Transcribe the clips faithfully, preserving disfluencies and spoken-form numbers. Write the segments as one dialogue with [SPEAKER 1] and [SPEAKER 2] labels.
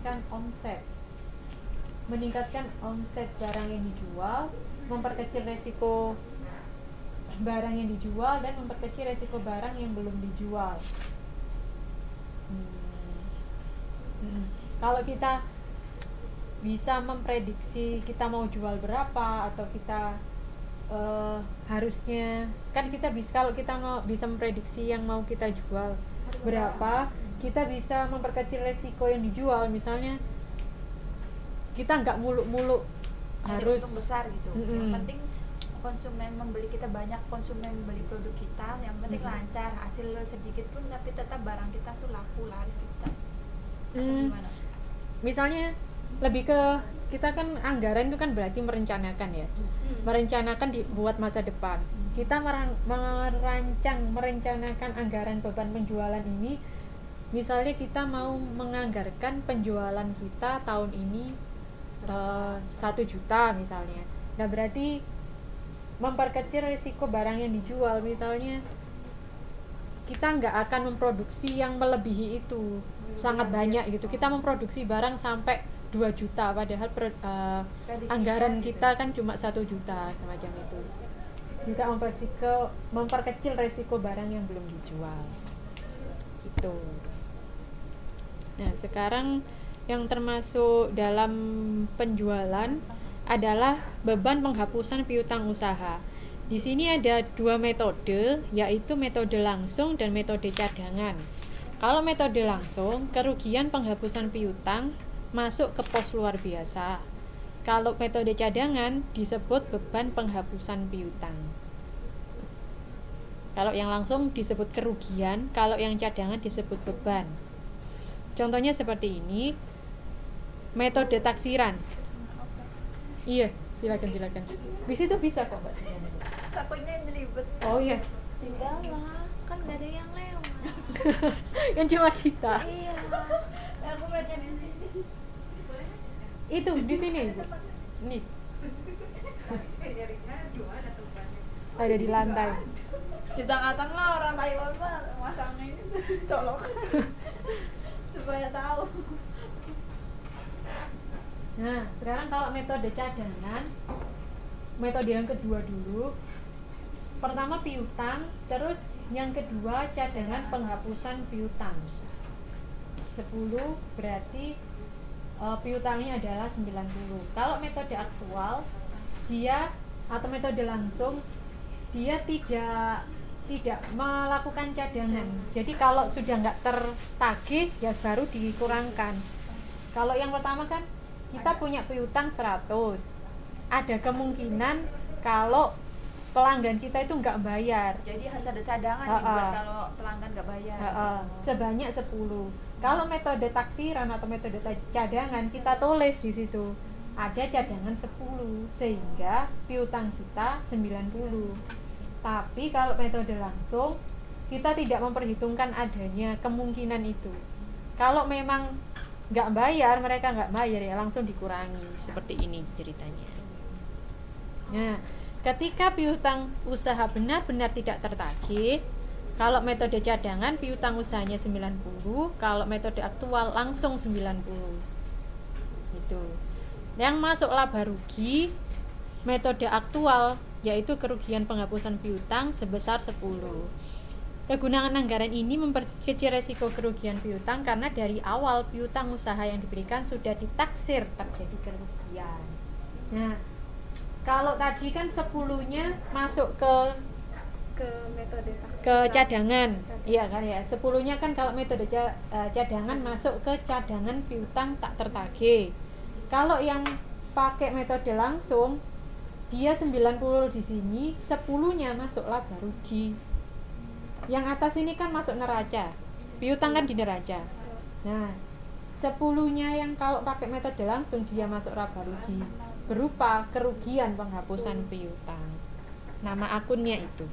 [SPEAKER 1] meningkatkan omset. Meningkatkan omset barang yang dijual, memperkecil resiko barang yang dijual, dan memperkecil resiko barang yang belum dijual. Hmm. Hmm. Kalau kita bisa memprediksi kita mau jual berapa, atau kita uh, harusnya kan kita bisa, kalau kita mau bisa memprediksi yang mau kita jual berapa, kita bisa memperkecil resiko yang dijual. Misalnya kita nggak muluk-muluk harus
[SPEAKER 2] untung besar gitu.
[SPEAKER 1] Mm-mm.
[SPEAKER 2] Yang penting konsumen membeli kita banyak, konsumen membeli produk kita, yang penting
[SPEAKER 1] Mm-mm.
[SPEAKER 2] lancar, hasil sedikit pun tapi tetap barang kita tuh laku, laris kita.
[SPEAKER 1] Mm.
[SPEAKER 2] Gimana?
[SPEAKER 1] Misalnya lebih ke kita kan anggaran itu kan berarti merencanakan ya, hmm. merencanakan dibuat masa depan. Hmm. Kita merang, merancang, merencanakan anggaran beban penjualan ini. Misalnya kita mau menganggarkan penjualan kita tahun ini uh, satu juta misalnya. Nah berarti memperkecil risiko barang yang dijual. Misalnya kita nggak akan memproduksi yang melebihi itu, hmm. sangat banyak gitu. Kita memproduksi barang sampai dua juta, padahal per, uh, anggaran
[SPEAKER 2] gitu.
[SPEAKER 1] kita kan cuma satu juta, semacam itu. Juga memperkecil, memperkecil resiko barang yang belum dijual gitu. Nah sekarang yang termasuk dalam penjualan adalah beban penghapusan piutang usaha. Di sini ada dua metode, yaitu metode langsung dan metode cadangan. Kalau metode langsung, kerugian penghapusan piutang masuk ke pos luar biasa. Kalau metode cadangan disebut beban penghapusan piutang. Kalau yang langsung disebut kerugian, kalau yang cadangan disebut beban. Contohnya seperti ini, metode taksiran. Iya, silakan silakan. Di situ bisa kok Mbak.
[SPEAKER 2] Takutnya ribet.
[SPEAKER 1] Oh iya.
[SPEAKER 2] Tinggal lah, kan gak ada yang lewat.
[SPEAKER 1] Yang cuma kita.
[SPEAKER 2] Iya. Aku baca di sini.
[SPEAKER 1] Itu di sini Ibu. Nih. Ada di lantai.
[SPEAKER 2] Di tengah-tengah orang Taiwan mah masangnya ini colok. Supaya tahu.
[SPEAKER 1] Nah, sekarang kalau metode cadangan, metode yang kedua dulu. Pertama piutang, terus yang kedua cadangan penghapusan piutang. sepuluh berarti Uh, piutangnya adalah sembilan puluh. Kalau metode aktual dia atau metode langsung dia tidak tidak melakukan cadangan. Jadi kalau sudah nggak tertagih ya baru dikurangkan. Kalau yang pertama kan kita punya piutang seratus. Ada kemungkinan kalau pelanggan kita itu nggak bayar.
[SPEAKER 2] Jadi harus ada cadangan
[SPEAKER 1] uh,
[SPEAKER 2] nih buat
[SPEAKER 1] uh,
[SPEAKER 2] kalau pelanggan nggak bayar.
[SPEAKER 1] Uh, uh, sebanyak sepuluh. Kalau metode taksiran atau metode cadangan kita tulis di situ ada cadangan sepuluh sehingga piutang kita sembilan puluh. Tapi kalau metode langsung kita tidak memperhitungkan adanya kemungkinan itu. Kalau memang nggak bayar, mereka nggak bayar ya langsung dikurangi. Seperti ini ceritanya. Nah, ketika piutang usaha benar-benar tidak tertagih, kalau metode cadangan piutang usahanya sembilan puluh, kalau metode aktual langsung sembilan puluh. Itu. Yang masuk laba rugi metode aktual yaitu kerugian penghapusan piutang sebesar sepuluh. Kegunaan anggaran ini memperkecil resiko kerugian piutang karena dari awal piutang usaha yang diberikan sudah ditaksir terjadi kerugian. Nah, kalau tadi kan sepuluhnya masuk ke
[SPEAKER 2] ke metode
[SPEAKER 1] ke cadangan, iya kan ya. Sepuluhnya kan kalau metode cadangan masuk ke cadangan piutang tak tertagih. Kalau yang pakai metode langsung, dia sembilan puluh di sini, sepuluhnya masuk laba rugi. Yang atas ini kan masuk neraca. Piutang kan di neraca. Nah, sepuluhnya yang kalau pakai metode langsung dia masuk laba rugi berupa kerugian penghapusan piutang. Nama akunnya itu.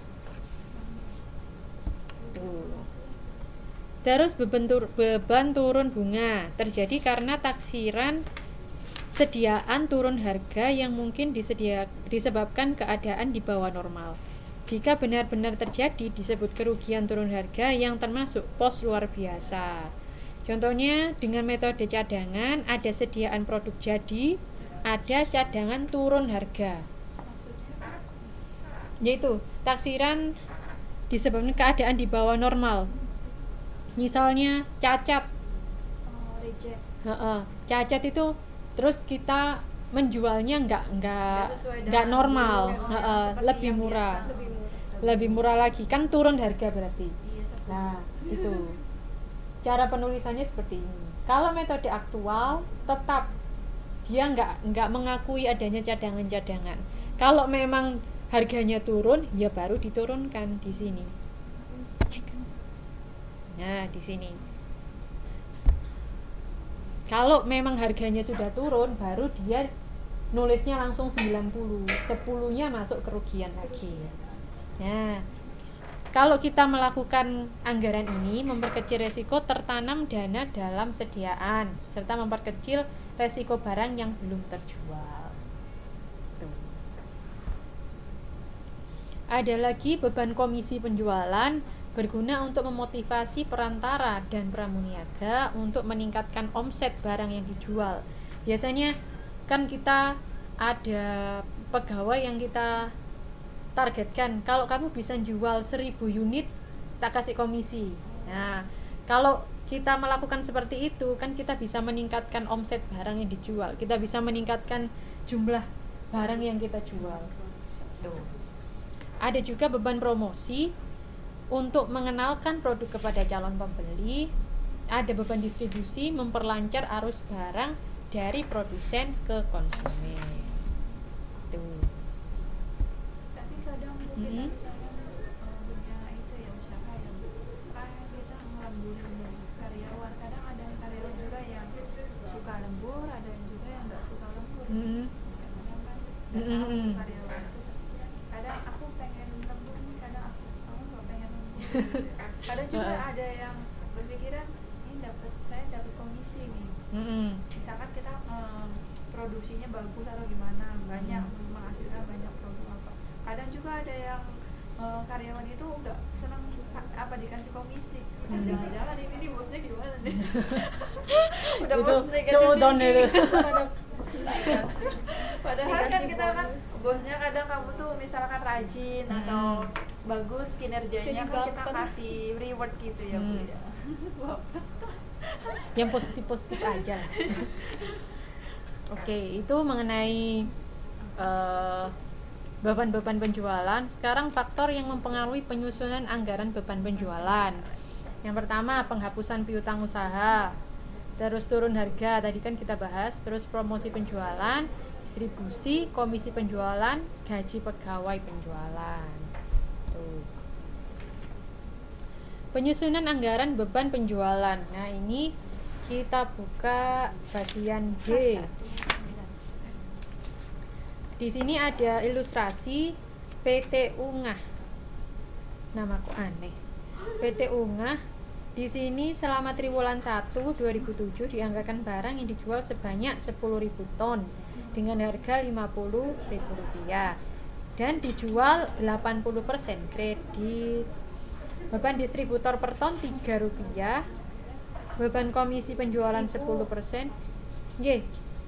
[SPEAKER 1] Terus beban, tur, beban turun bunga terjadi karena taksiran sediaan turun harga yang mungkin disedia, disebabkan keadaan di bawah normal. Jika benar-benar terjadi disebut kerugian turun harga yang termasuk pos luar biasa. Contohnya dengan metode cadangan ada sediaan produk jadi, ada cadangan turun harga. Yaitu taksiran disebabkan keadaan di bawah normal. Misalnya cacat.
[SPEAKER 2] Oh, reject.
[SPEAKER 1] Heeh, cacat itu terus kita menjualnya nggak nggak
[SPEAKER 2] Nggak sesuai
[SPEAKER 1] nggak
[SPEAKER 2] dengan
[SPEAKER 1] normal,
[SPEAKER 2] dulu,
[SPEAKER 1] heeh,
[SPEAKER 2] yang seperti
[SPEAKER 1] lebih
[SPEAKER 2] yang
[SPEAKER 1] murah,
[SPEAKER 2] biasa. Lebih murah.
[SPEAKER 1] lebih murah lagi kan turun harga berarti.
[SPEAKER 2] Iya, seperti
[SPEAKER 1] Nah itu cara penulisannya seperti ini. Kalau metode aktual tetap dia nggak nggak mengakui adanya cadangan-cadangan. Kalau memang harganya turun, ya baru diturunkan di sini. Nah di sini. Kalau memang harganya sudah turun, baru dia nulisnya langsung sembilan puluh, sepuluh-nya masuk kerugian lagi. Nah, kalau kita melakukan anggaran ini, memperkecil resiko tertanam dana dalam sediaan, serta memperkecil resiko barang yang belum terjual. Tuh. Ada lagi beban komisi penjualan, berguna untuk memotivasi perantara dan pramuniaga untuk meningkatkan omset barang yang dijual. Biasanya kan kita ada pegawai yang kita targetkan, kalau kamu bisa jual seribu unit tak kasih komisi. Nah, kalau kita melakukan seperti itu kan kita bisa meningkatkan omset barang yang dijual, kita bisa meningkatkan jumlah barang yang kita jual. Tuh. Ada juga beban promosi untuk mengenalkan produk kepada calon pembeli. Ada beban distribusi memperlancar arus barang dari produsen ke konsumen. Tuh.
[SPEAKER 2] Tapi kadang kita
[SPEAKER 1] Mm-hmm.
[SPEAKER 2] misalnya uh, punya itu ya usaha yang kayak kita ngelemburin karyawan. Kadang ada karyawan juga yang suka lembur, ada yang juga yang nggak suka lembur.
[SPEAKER 1] Mm-hmm.
[SPEAKER 2] Kadang kan nggak
[SPEAKER 1] Mm-hmm.
[SPEAKER 2] tahu karyawan itu. Kadang aku pengen lembur nih, kadang aku aku nggak pengen lembur. Kadang juga ada yang berpikiran ini dapat saya dapat komisi nih.
[SPEAKER 1] Mm-hmm.
[SPEAKER 2] Misalkan kita um, produksinya bagus atau gimana, banyak menghasilkan banyak produk apa. Kadang juga ada yang uh, karyawan itu nggak senang apa dikasih komisi.
[SPEAKER 1] Hmm.
[SPEAKER 2] Jangan-jangan ini nih bosnya gimana nih? Udah
[SPEAKER 1] Itu
[SPEAKER 2] bos negatif
[SPEAKER 1] seudon
[SPEAKER 2] thinking.
[SPEAKER 1] itu.
[SPEAKER 2] Padahal kan
[SPEAKER 3] Dikasih
[SPEAKER 2] kita kan
[SPEAKER 3] bonus.
[SPEAKER 2] bosnya kadang kamu tuh misalkan rajin
[SPEAKER 1] Hmm.
[SPEAKER 2] atau bagus kinerjanya
[SPEAKER 3] Jadi
[SPEAKER 2] kan kita
[SPEAKER 3] ganteng.
[SPEAKER 2] kasih reward gitu ya Bu
[SPEAKER 1] Hmm.
[SPEAKER 2] ya.
[SPEAKER 1] Yang positif-positif aja lah. Oke, itu mengenai uh, beban-beban penjualan. Sekarang faktor yang mempengaruhi penyusunan anggaran beban penjualan. Yang pertama, penghapusan piutang usaha. Terus turun harga, tadi kan kita bahas. Terus promosi penjualan, distribusi, komisi penjualan, gaji pegawai penjualan. Tuh. Penyusunan anggaran beban penjualan. Nah, ini kita buka bagian G. Di sini ada ilustrasi P T Ungah. Namaku aneh. P T Ungah. Di sini selama triwulan satu dua ribu tujuh dianggarkan barang yang dijual sebanyak sepuluh ribu ton dengan harga lima puluh ribu rupiah dan dijual delapan puluh persen kredit. Beban distributor per ton tiga rupiah. Beban komisi penjualan sepuluh persen. Ye.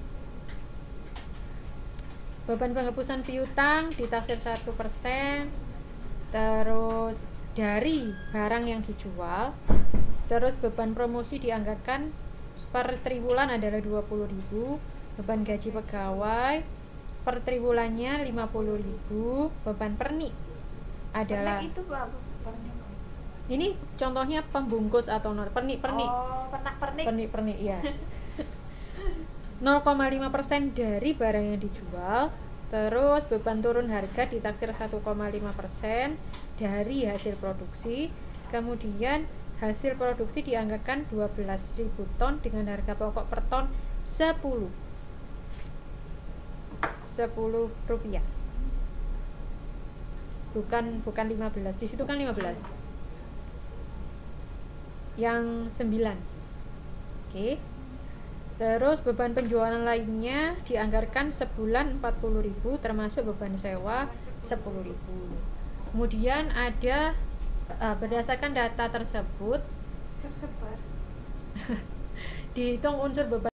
[SPEAKER 1] Beban penghapusan piutang ditaksir satu persen. Terus dari barang yang dijual. Terus beban promosi dianggarkan per triwulan adalah dua puluh ribu. Beban gaji pegawai per triwulannya lima puluh ribu. Beban pernik adalah
[SPEAKER 2] Pernik itu bagus pernik.
[SPEAKER 1] ini contohnya pembungkus atau nor pernik pernik
[SPEAKER 2] Oh, pernak-pernik.
[SPEAKER 1] pernik pernik ya. nol koma lima persen dari barang yang dijual. Terus beban turun harga ditaksir satu koma lima persen dari hasil produksi. Kemudian hasil produksi dianggarkan dua belas ribu ton dengan harga pokok per ton sepuluh rupiah. Bukan bukan lima belas. Di situ kan lima belas. Yang sembilan. Oke. Terus beban penjualan lainnya dianggarkan sebulan empat puluh ribu termasuk beban sewa sepuluh ribu. Kemudian ada uh, berdasarkan data tersebut
[SPEAKER 2] Tersebar.
[SPEAKER 1] Dihitung unsur beban